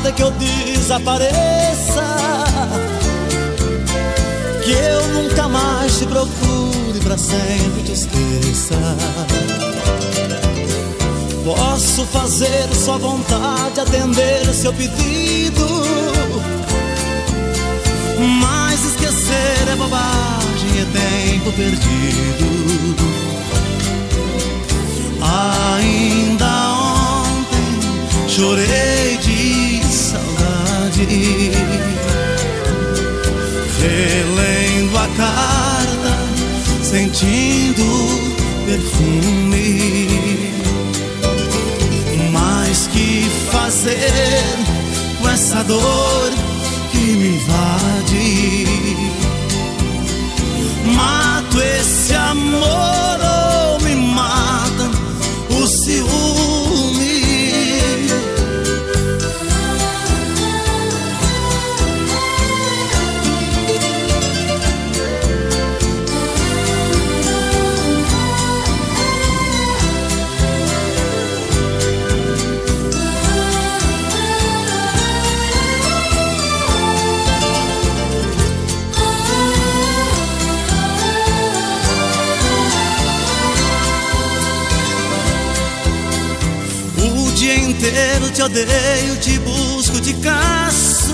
até que eu desapareça, que eu nunca mais te procure, pra sempre te esqueça. Posso fazer sua vontade, atender seu pedido, mas esquecer é bobagem, é tempo perdido. Ainda ontem chorei de saudade, relendo a carta, sentindo perfume. Mas que fazer com essa dor que me invade? Mato esse amor ou me mata o ciúme? O dia inteiro te odeio, te busco, te caço,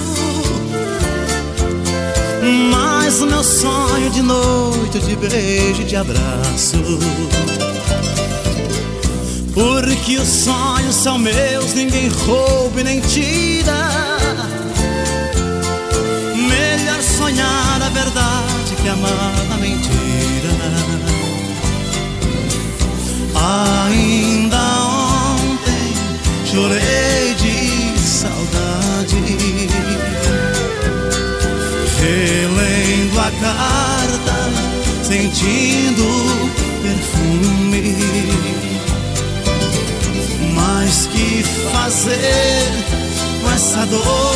mas o meu sonho de noite eu te beijo e te abraço. Porque os sonhos são meus, ninguém rouba e nem tira. Melhor sonhar a verdade que amar a mentira. Ainda ontem chorei de saudade, relendo a carta, sentindo perfume. Mas que fazer com essa dor